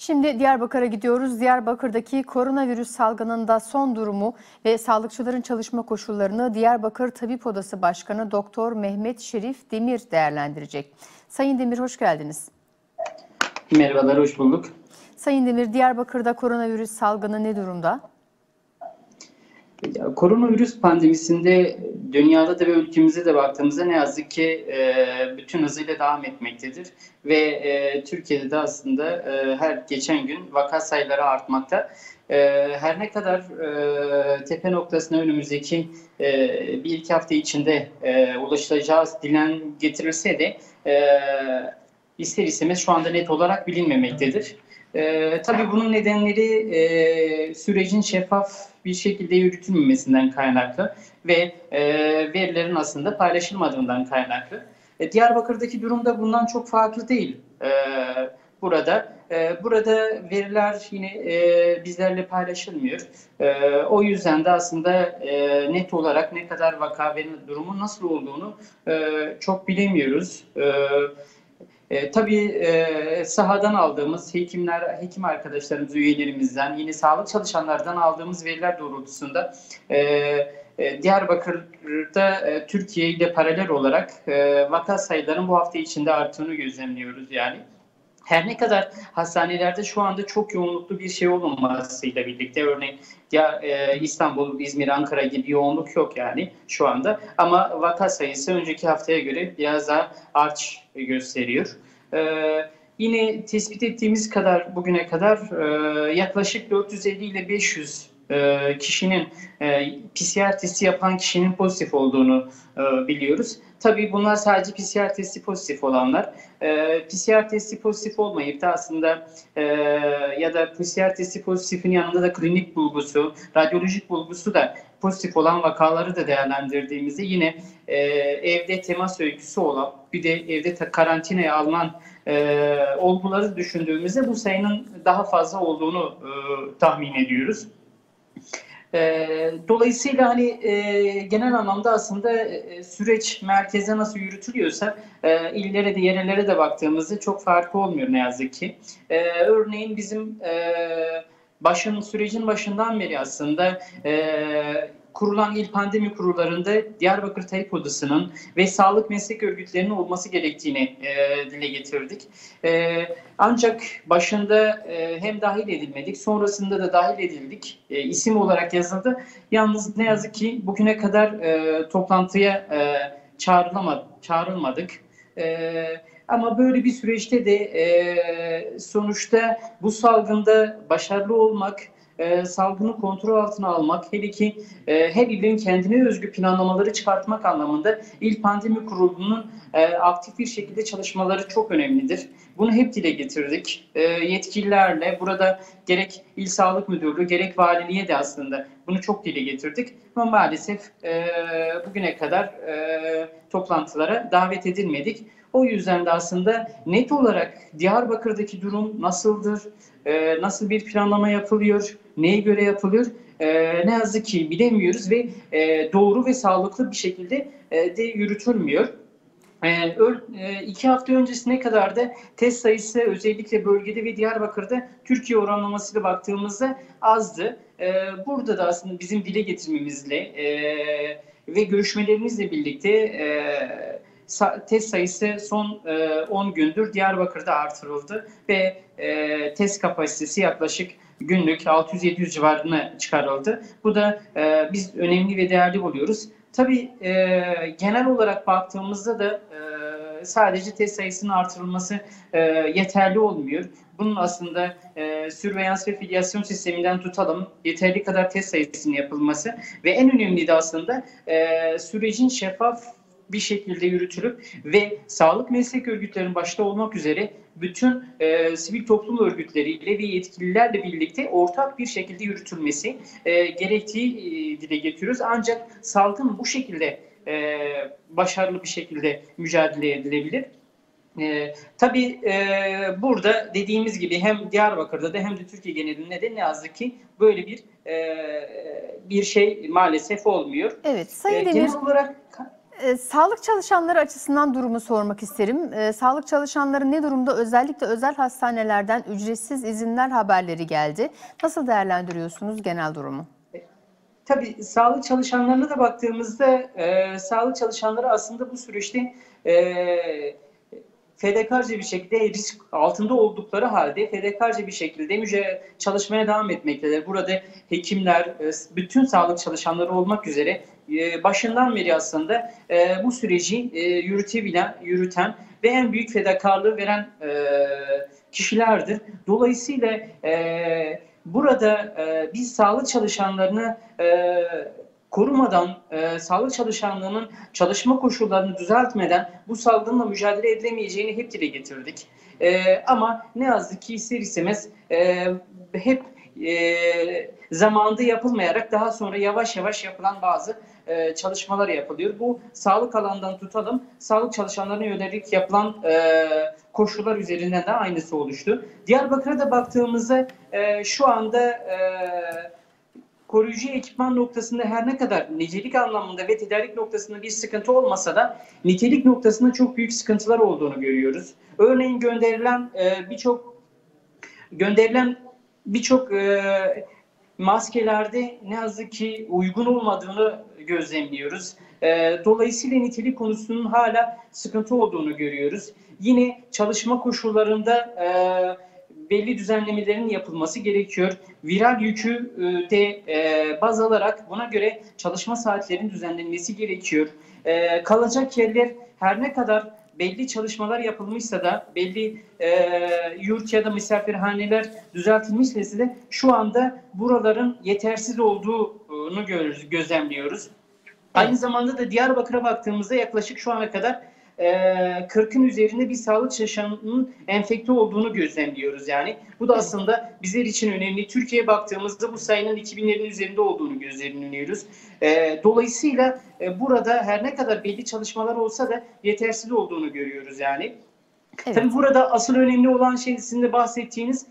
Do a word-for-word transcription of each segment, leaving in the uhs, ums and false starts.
Şimdi Diyarbakır'a gidiyoruz. Diyarbakır'daki koronavirüs salgınında son durumu ve sağlıkçıların çalışma koşullarını Diyarbakır Tabip Odası Başkanı Doktor Mehmet Şerif Demir değerlendirecek. Sayın Demir, hoş geldiniz. Merhabalar, hoş bulduk. Sayın Demir, Diyarbakır'da koronavirüs salgını ne durumda? Ya, koronavirüs pandemisinde dünyada da ve ülkemizde de baktığımızda ne yazık ki e, bütün hızıyla devam etmektedir. Ve e, Türkiye'de de aslında e, her geçen gün vaka sayıları artmakta. E, her ne kadar e, tepe noktasına önümüzdeki e, bir iki hafta içinde e, ulaşılacağı dilen getirilse de e, ister istemez şu anda net olarak bilinmemektedir. Ee, tabii bunun nedenleri e, sürecin şeffaf bir şekilde yürütülmemesinden kaynaklı ve e, verilerin aslında paylaşılmadığından kaynaklı. E, Diyarbakır'daki durum da bundan çok farklı değil. E, burada e, burada veriler yine e, bizlerle paylaşılmıyor. E, o yüzden de aslında e, net olarak ne kadar vaka ve durumun nasıl olduğunu e, çok bilemiyoruz. E, E, tabii e, sahadan aldığımız hekimler, hekim arkadaşlarımız, üyelerimizden, yine sağlık çalışanlardan aldığımız veriler doğrultusunda e, e, Diyarbakır'da e, Türkiye ile paralel olarak e, vaka sayılarının bu hafta içinde arttığını gözlemliyoruz yani. Her ne kadar hastanelerde şu anda çok yoğunluklu bir şey olmamasıyla birlikte, örneğin ya e, İstanbul, İzmir, Ankara gibi yoğunluk yok yani şu anda. Ama vaka sayısı önceki haftaya göre biraz daha artış gösteriyor. E, yine tespit ettiğimiz kadar bugüne kadar e, yaklaşık dört yüz elli ile beş yüz e, kişinin e, P C R testi yapan kişinin pozitif olduğunu e, biliyoruz. Tabii bunlar sadece P C R testi pozitif olanlar. E, P C R testi pozitif olmayıp da aslında e, ya da P C R testi pozitifin yanında da klinik bulgusu, radyolojik bulgusu da pozitif olan vakaları da değerlendirdiğimizde yine e, evde temas öyküsü olan, bir de evde karantinaya alınan e, olguları düşündüğümüzde bu sayının daha fazla olduğunu e, tahmin ediyoruz. Dolayısıyla hani e, genel anlamda aslında e, süreç merkeze nasıl yürütülüyorsa e, illere de yerellere de baktığımızda çok farkı olmuyor ne yazık ki. E, örneğin bizim e, başın sürecin başından beri aslında e, kurulan il pandemi kurullarında Diyarbakır Tabip Odası'nın ve sağlık meslek örgütlerinin olması gerektiğini e, dile getirdik. E, ancak başında e, hem dahil edilmedik, sonrasında da dahil edildik. E, isim olarak yazıldı. Yalnız ne yazık ki bugüne kadar e, toplantıya e, çağrılamadık, çağrılmadık. E, ama böyle bir süreçte de e, sonuçta bu salgında başarılı olmak, E, salgını kontrol altına almak, hele ki e, her ilin kendine özgü planlamaları çıkartmak anlamında İl Pandemi Kurulu'nun e, aktif bir şekilde çalışmaları çok önemlidir. Bunu hep dile getirdik. E, yetkililerle burada gerek İl Sağlık Müdürlüğü gerek valiliğe de aslında bunu çok dile getirdik. Ama maalesef e, bugüne kadar e, toplantılara davet edilmedik. O yüzden de aslında net olarak Diyarbakır'daki durum nasıldır, e, nasıl bir planlama yapılıyor, neye göre yapılıyor, e, ne yazık ki bilemiyoruz ve e, doğru ve sağlıklı bir şekilde e, de yürütülmüyor. E, iki hafta öncesine kadar da test sayısı özellikle bölgede ve Diyarbakır'da Türkiye oranlamasıyla baktığımızda azdı. E, burada da aslında bizim dile getirmemizle e, ve görüşmelerimizle birlikte e, test sayısı son on gündür Diyarbakır'da artırıldı ve e, test kapasitesi yaklaşık günlük altı yüz yedi yüz civarına çıkarıldı. Bu da e, biz önemli ve değerli buluyoruz. Tabii e, genel olarak baktığımızda da e, sadece test sayısının artırılması e, yeterli olmuyor. Bunun aslında e, sürveyans ve filyasyon sisteminden tutalım yeterli kadar test sayısının yapılması ve en önemli de aslında e, sürecin şeffaf bir şekilde yürütülüp ve sağlık meslek örgütlerinin başta olmak üzere bütün e, sivil toplum örgütleriyle ve yetkililerle birlikte ortak bir şekilde yürütülmesi e, gerektiği e, dile getiriyoruz. Ancak salgın bu şekilde e, başarılı bir şekilde mücadele edilebilir. E, tabii e, burada dediğimiz gibi hem Diyarbakır'da da hem de Türkiye genelinde de ne yazık ki böyle bir e, bir şey maalesef olmuyor. Evet, Sayın E, Demir. genel olarak E, sağlık çalışanları açısından durumu sormak isterim. E, sağlık çalışanları ne durumda? Özellikle özel hastanelerden ücretsiz izinler haberleri geldi. Nasıl değerlendiriyorsunuz genel durumu? Tabii sağlık çalışanlarına da baktığımızda e, sağlık çalışanları aslında bu süreçte e, fedakarca bir şekilde risk altında oldukları halde fedakarca bir şekilde müce çalışmaya devam etmektedir. Burada hekimler, e, bütün sağlık çalışanları olmak üzere e, başından beri aslında e, bu süreci e, yürütebilen, yürüten ve en büyük fedakarlığı veren e, kişilerdir. Dolayısıyla e, burada e, biz sağlık çalışanlarını e, korumadan, e, sağlık çalışanlarının çalışma koşullarını düzeltmeden bu salgınla mücadele edilemeyeceğini hep dile getirdik. E, ama ne yazık ki ister istemez e, hep e, zamanında yapılmayarak daha sonra yavaş yavaş yapılan bazı e, çalışmalar yapılıyor. Bu sağlık alanından tutalım, sağlık çalışanlarına yönelik yapılan e, koşullar üzerinden de aynısı oluştu. Diyarbakır'a da baktığımızda e, şu anda e, koruyucu ekipman noktasında her ne kadar nicelik anlamında ve tedarik noktasında bir sıkıntı olmasa da nitelik noktasında çok büyük sıkıntılar olduğunu görüyoruz. Örneğin gönderilen e, birçok gönderilen birçok e, maskelerde ne yazık ki uygun olmadığını gözlemliyoruz. E, dolayısıyla nitelik konusunun hala sıkıntı olduğunu görüyoruz. Yine çalışma koşullarında e, belli düzenlemelerin yapılması gerekiyor. Viral yükü de e, baz alarak buna göre çalışma saatlerinin düzenlenmesi gerekiyor. E, kalacak yerler her ne kadar belli çalışmalar yapılmışsa da belli e, yurt ya da misafirhaneler düzeltilmişse de şu anda buraların yetersiz olduğunu göz, gözlemliyoruz. Aynı zamanda da Diyarbakır'a baktığımızda yaklaşık şu ana kadar kırkın üzerinde bir sağlık çalışanının enfekte olduğunu gözlemliyoruz yani. Bu da aslında bizler için önemli. Türkiye'ye baktığımızda bu sayının iki binlerin üzerinde olduğunu gözlemliyoruz. Dolayısıyla burada her ne kadar belli çalışmalar olsa da yetersiz olduğunu görüyoruz yani. Evet. Tabii burada asıl önemli olan şey sizin de bahsettiğiniz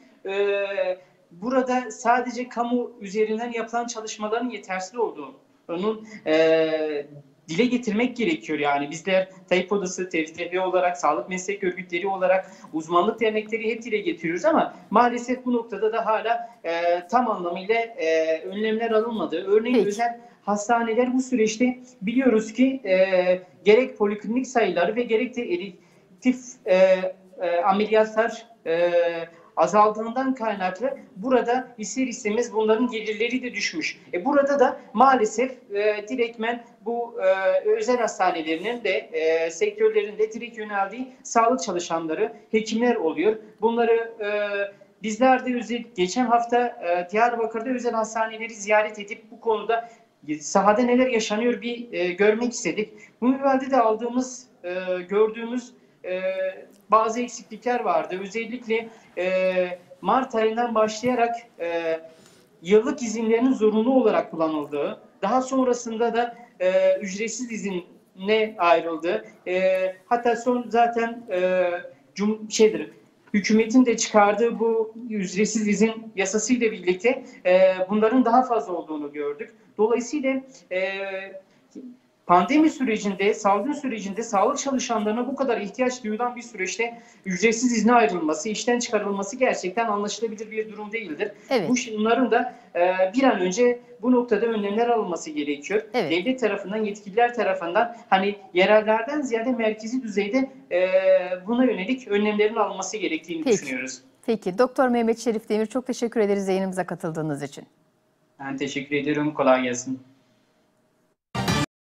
burada sadece kamu üzerinden yapılan çalışmaların yetersiz olduğu. Onun e, dile getirmek gerekiyor yani. Bizler Tayyip Odası, T R T V olarak, sağlık meslek örgütleri olarak, uzmanlık dernekleri hep dile getiriyoruz ama maalesef bu noktada da hala e, tam anlamıyla e, önlemler alınmadı. Örneğin Peki. özel hastaneler bu süreçte biliyoruz ki e, gerek poliklinik sayıları ve gerek de elektif e, e, ameliyatlar e, azaldığından kaynaklı burada ister istemez bunların gelirleri de düşmüş. E burada da maalesef e, direktmen bu e, özel hastanelerinin de e, sektörlerinde direkt yöneldiği sağlık çalışanları, hekimler oluyor. Bunları e, bizler de özel, geçen hafta e, Diyarbakır'da özel hastaneleri ziyaret edip bu konuda sahada neler yaşanıyor bir e, görmek istedik. Bu minvalde de aldığımız, e, gördüğümüz e, bazı eksiklikler vardı. Özellikle e, Mart ayından başlayarak e, yıllık izinlerin zorunlu olarak kullanıldığı, daha sonrasında da e, ücretsiz izinle ayrıldı. E, hatta son zaten e, cum şeydir, hükümetin de çıkardığı bu ücretsiz izin yasasıyla birlikte e, bunların daha fazla olduğunu gördük. Dolayısıyla e, pandemi sürecinde, salgın sürecinde sağlık çalışanlarına bu kadar ihtiyaç duyulan bir süreçte ücretsiz izne ayrılması, işten çıkarılması gerçekten anlaşılabilir bir durum değildir. Evet. Bu bunların da e, bir an önce bu noktada önlemler alınması gerekiyor. Evet. Devlet tarafından, yetkililer tarafından hani yerellerden ziyade merkezi düzeyde e, buna yönelik önlemlerin alınması gerektiğini Peki. düşünüyoruz. Peki. Doktor Mehmet Şerif Demir, çok teşekkür ederiz yayınımıza katıldığınız için. Ben teşekkür ediyorum. Kolay gelsin.